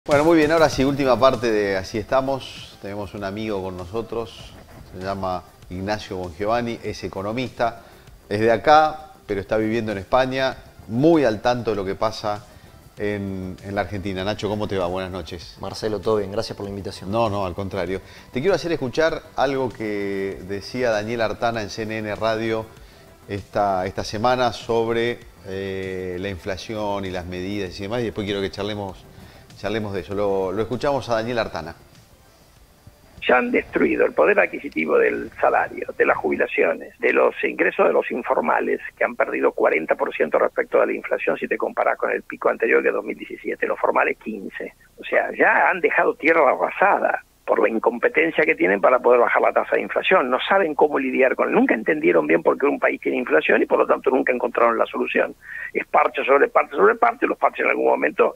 Bueno, muy bien, ahora sí, última parte de Así estamos. Tenemos un amigo con nosotros, se llama Ignacio Bongiovanni, es economista, es de acá, pero está viviendo en España, muy al tanto de lo que pasa en la Argentina. Nacho, ¿cómo te va? Buenas noches. Marcelo, todo bien, gracias por la invitación. No, al contrario. Te quiero hacer escuchar algo que decía Daniel Artana en CNN Radio esta semana sobre la inflación y las medidas y demás, y después quiero que charlemos de eso. Lo escuchamos a Daniel Artana. Ya han destruido el poder adquisitivo del salario, de las jubilaciones, de los ingresos de los informales, que han perdido 40% respecto a la inflación si te comparas con el pico anterior de 2017, los formales 15%. O sea, ya han dejado tierra arrasada por la incompetencia que tienen para poder bajar la tasa de inflación. No saben cómo lidiar con él. Nunca entendieron bien por qué un país tiene inflación y por lo tanto nunca encontraron la solución. Es parche sobre parche sobre parche, los parches en algún momento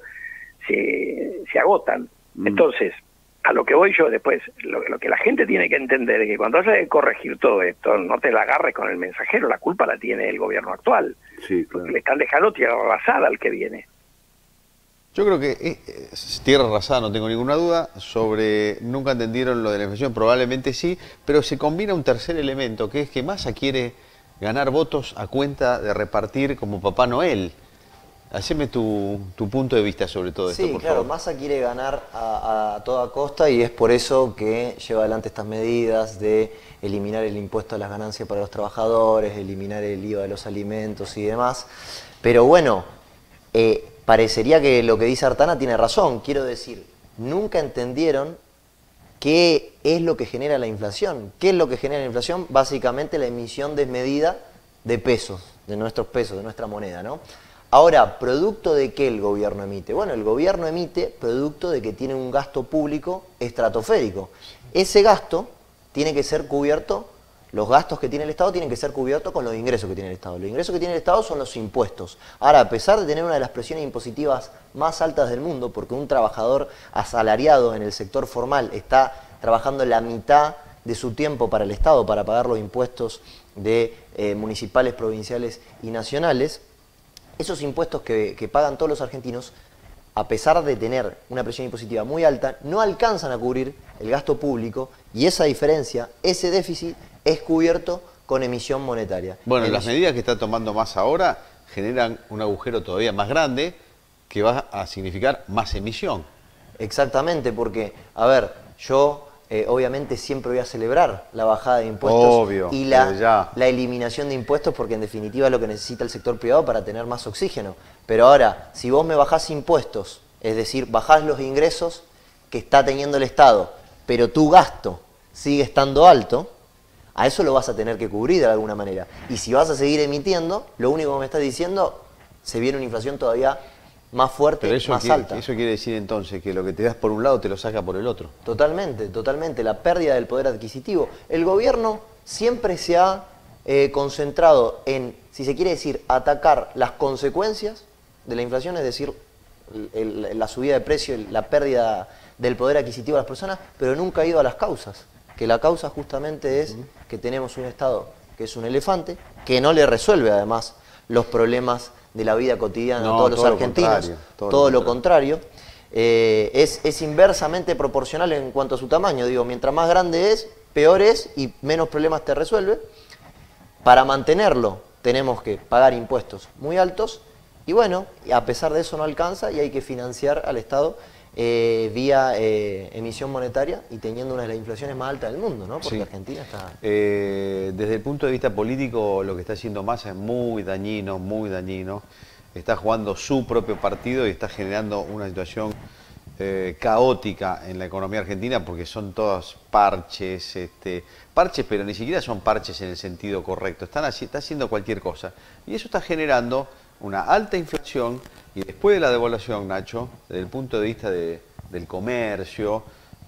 se agotan. Entonces, a lo que voy yo después, lo que la gente tiene que entender es que cuando haya que corregir todo esto, no te la agarres con el mensajero, la culpa la tiene el gobierno actual. Sí, claro. Porque le están dejando tierra arrasada al que viene. Yo creo que es tierra arrasada, no tengo ninguna duda. Nunca entendieron lo de la inflación, probablemente sí, pero se combina un tercer elemento, que es que Massa quiere ganar votos a cuenta de repartir como Papá Noel. Haceme tu punto de vista sobre todo esto, por claro, favor. Massa quiere ganar a toda costa y es por eso que lleva adelante estas medidas de eliminar el impuesto a las ganancias para los trabajadores, eliminar el IVA de los alimentos y demás. Pero bueno, parecería que lo que dice Artana tiene razón. Quiero decir, nunca entendieron qué es lo que genera la inflación. ¿Qué es lo que genera la inflación? Básicamente la emisión desmedida de pesos, de nuestros pesos, de nuestra moneda, ¿no? Ahora, ¿producto de qué el gobierno emite? Bueno, el gobierno emite producto de que tiene un gasto público estratosférico. Ese gasto tiene que ser cubierto, los gastos que tiene el Estado tienen que ser cubiertos con los ingresos que tiene el Estado. Los ingresos que tiene el Estado son los impuestos. Ahora, a pesar de tener una de las presiones impositivas más altas del mundo, porque un trabajador asalariado en el sector formal está trabajando la mitad de su tiempo para el Estado, para pagar los impuestos de municipales, provinciales y nacionales, esos impuestos que pagan todos los argentinos, a pesar de tener una presión impositiva muy alta, no alcanzan a cubrir el gasto público y esa diferencia, ese déficit, es cubierto con emisión monetaria. Bueno, las medidas que está tomando Massa ahora generan un agujero todavía más grande que va a significar más emisión. Exactamente, porque, a ver, yo obviamente siempre voy a celebrar la bajada de impuestos. Obvio, y la eliminación de impuestos, porque en definitiva es lo que necesita el sector privado para tener más oxígeno. Pero ahora, si vos me bajás impuestos, es decir, bajás los ingresos que está teniendo el Estado, pero tu gasto sigue estando alto, a eso lo vas a tener que cubrir de alguna manera. Y si vas a seguir emitiendo, lo único que me estás diciendo, se viene una inflación todavía más fuerte, más alta. Eso quiere decir entonces que lo que te das por un lado te lo saca por el otro. Totalmente, totalmente. La pérdida del poder adquisitivo. El gobierno siempre se ha concentrado en, si se quiere decir, atacar las consecuencias de la inflación, es decir, la subida de precio, la pérdida del poder adquisitivo de las personas, pero nunca ha ido a las causas. Que la causa justamente es que tenemos un Estado que es un elefante, que no le resuelve además los problemas de la vida cotidiana a todos los argentinos, todo lo contrario. Es inversamente proporcional en cuanto a su tamaño. Digo, mientras más grande es, peor es y menos problemas te resuelve. Para mantenerlo tenemos que pagar impuestos muy altos y bueno, a pesar de eso no alcanza y hay que financiar al Estado vía emisión monetaria y teniendo una de las inflaciones más altas del mundo, ¿no? Porque Argentina está... Desde el punto de vista político, lo que está haciendo Massa es muy dañino, muy dañino. Está jugando su propio partido y está generando una situación caótica en la economía argentina porque son todos parches, parches, pero ni siquiera son parches en el sentido correcto. Está haciendo cualquier cosa. Y eso está generando una alta inflación y después de la devaluación, Nacho, desde el punto de vista del comercio,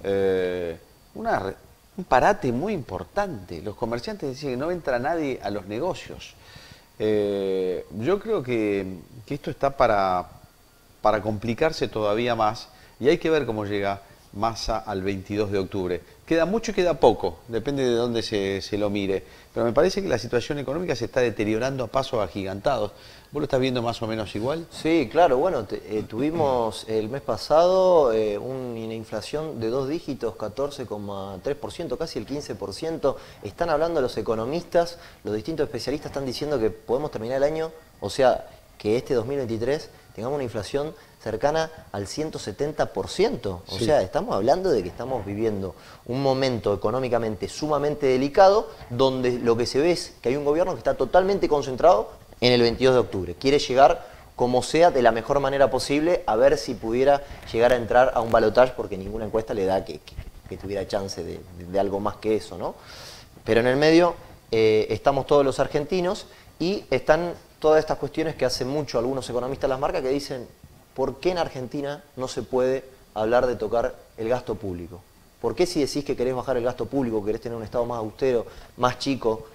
un parate muy importante. Los comerciantes dicen que no entra nadie a los negocios. Yo creo que esto está para complicarse todavía más y hay que ver cómo llega Massa al 22 de octubre. Queda mucho y queda poco, depende de dónde se lo mire. Pero me parece que la situación económica se está deteriorando a pasos agigantados. ¿Vos lo estás viendo más o menos igual? Sí, claro, bueno, tuvimos el mes pasado una inflación de 2 dígitos, 14,3%, casi el 15%. Están hablando los economistas, los distintos especialistas están diciendo que podemos terminar el año, o sea, que este 2023 tengamos una inflación cercana al 170%. O sea, estamos hablando de que estamos viviendo un momento económicamente sumamente delicado, donde lo que se ve es que hay un gobierno que está totalmente concentrado en el 22 de octubre. Quiere llegar como sea, de la mejor manera posible, a ver si pudiera llegar a entrar a un balotaje, porque ninguna encuesta le da que tuviera chance de algo más que eso, ¿no? Pero en el medio estamos todos los argentinos y están todas estas cuestiones que hace mucho algunos economistas las marcas que dicen: ¿por qué en Argentina no se puede hablar de tocar el gasto público? ¿Por qué si decís que querés bajar el gasto público, querés tener un Estado más austero, más chico,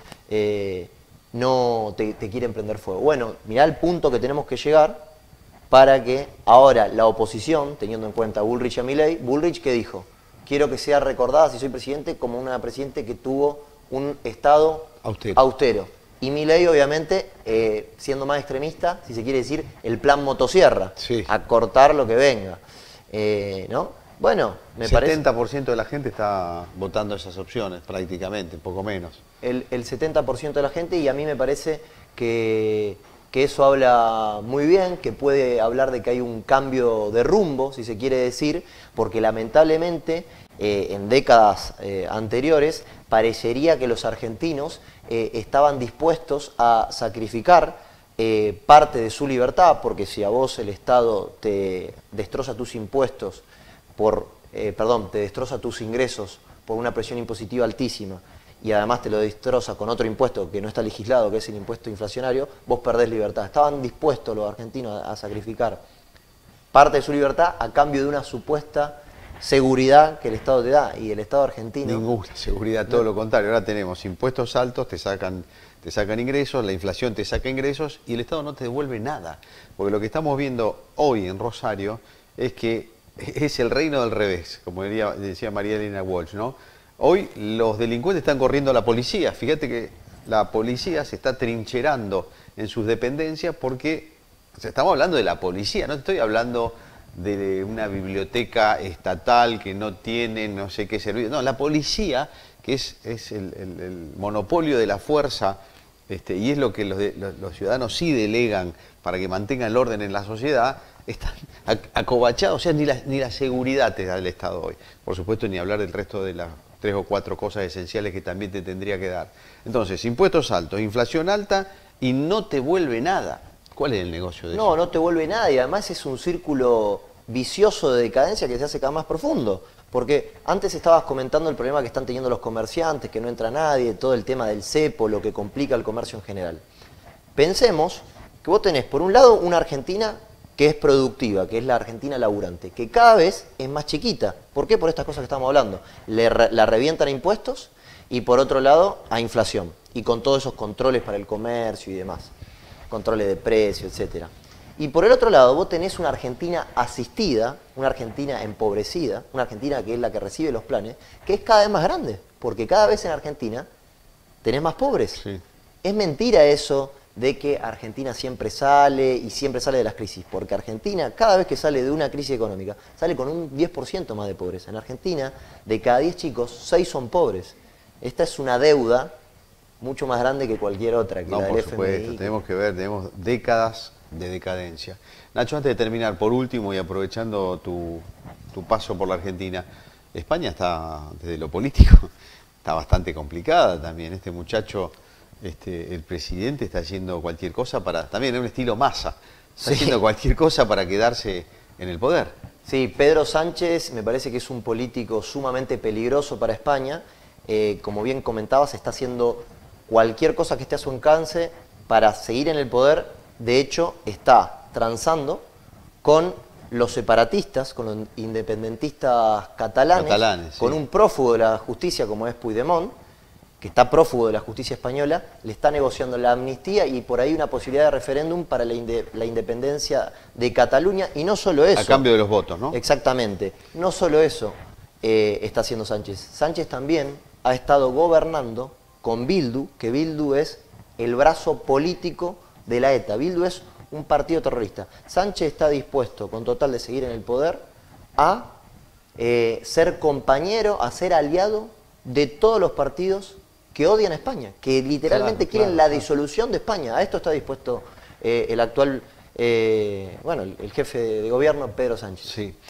no te quieren prender fuego? Bueno, mirá el punto que tenemos que llegar para que ahora la oposición, teniendo en cuenta a Bullrich y a Milei, Bullrich, ¿qué dijo? Quiero que sea recordada, si soy presidente, como una presidente que tuvo un Estado austero. Y Milei, obviamente, siendo más extremista, si se quiere decir, el plan motosierra, a cortar lo que venga, ¿no? Bueno, me parece... 70% de la gente está votando esas opciones, prácticamente, poco menos. El 70% de la gente, y a mí me parece que eso habla muy bien, que puede hablar de que hay un cambio de rumbo, si se quiere decir, porque lamentablemente en décadas anteriores parecería que los argentinos estaban dispuestos a sacrificar parte de su libertad, porque si a vos el Estado te destroza tus impuestos, te destroza tus ingresos por una presión impositiva altísima, y además te lo destroza con otro impuesto que no está legislado, que es el impuesto inflacionario, vos perdés libertad. Estaban dispuestos los argentinos a sacrificar parte de su libertad a cambio de una supuesta seguridad que el Estado te da, y el Estado argentino... Ninguna seguridad, todo lo contrario. Ahora tenemos impuestos altos, te sacan ingresos, la inflación te saca ingresos y el Estado no te devuelve nada. Porque lo que estamos viendo hoy en Rosario es que es el reino del revés, como decía María Elena Walsh, ¿no? Hoy los delincuentes están corriendo a la policía. Fíjate que la policía se está trincherando en sus dependencias porque, o sea, estamos hablando de la policía, no te estoy hablando de una biblioteca estatal que no tiene no sé qué servicio. No, la policía, que es el monopolio de la fuerza, y es lo que los ciudadanos sí delegan para que mantengan el orden en la sociedad, están acobachados. O sea, ni la seguridad te da el Estado hoy. Por supuesto, ni hablar del resto de las 3 o 4 cosas esenciales que también te tendría que dar. Entonces, impuestos altos, inflación alta y no te vuelve nada. ¿Cuál es el negocio de eso? No, no te vuelve nada, y además es un círculo vicioso de decadencia que se hace cada vez más profundo. Porque antes estabas comentando el problema que están teniendo los comerciantes, que no entra nadie, todo el tema del cepo, lo que complica el comercio en general. Pensemos que vos tenés, por un lado, una Argentina que es productiva, que es la Argentina laburante, que cada vez es más chiquita. ¿Por qué? Por estas cosas que estamos hablando. La revientan a impuestos y, por otro lado, a inflación. Y con todos esos controles para el comercio y demás. Controles de precio, etcétera. Y por el otro lado, vos tenés una Argentina asistida, una Argentina empobrecida, una Argentina que es la que recibe los planes, que es cada vez más grande, porque cada vez en Argentina tenés más pobres. Sí. Es mentira eso de que Argentina siempre sale y siempre sale de las crisis, porque Argentina, cada vez que sale de una crisis económica, sale con un 10% más de pobreza. En Argentina, de cada 10 chicos, 6 son pobres. Esta es una deuda mucho más grande que cualquier otra, que no, la del por FMI. supuesto, tenemos que ver, tenemos décadas de decadencia. Nacho, antes de terminar, por último y aprovechando tu paso por la Argentina, España está, desde lo político, está bastante complicada también. Este muchacho, el presidente, está haciendo cualquier cosa para, también en un estilo Massa, está haciendo cualquier cosa para quedarse en el poder. Sí, Pedro Sánchez me parece que es un político sumamente peligroso para España. Como bien comentabas, está haciendo cualquier cosa que esté a su alcance para seguir en el poder. De hecho, está transando con los separatistas, con los independentistas catalanes, con un prófugo de la justicia como es Puigdemont, que está prófugo de la justicia española, le está negociando la amnistía y por ahí una posibilidad de referéndum para la independencia de Cataluña. Y no solo eso. A cambio de los votos, ¿no? Exactamente. No solo eso. está haciendo Sánchez. Sánchez también ha estado gobernando con Bildu, que Bildu es el brazo político de la ETA. Bildu es un partido terrorista. Sánchez está dispuesto, con total de seguir en el poder, a ser compañero, a ser aliado de todos los partidos que odian a España, que literalmente quieren la disolución de España. A esto está dispuesto el actual, el jefe de gobierno, Pedro Sánchez. Sí.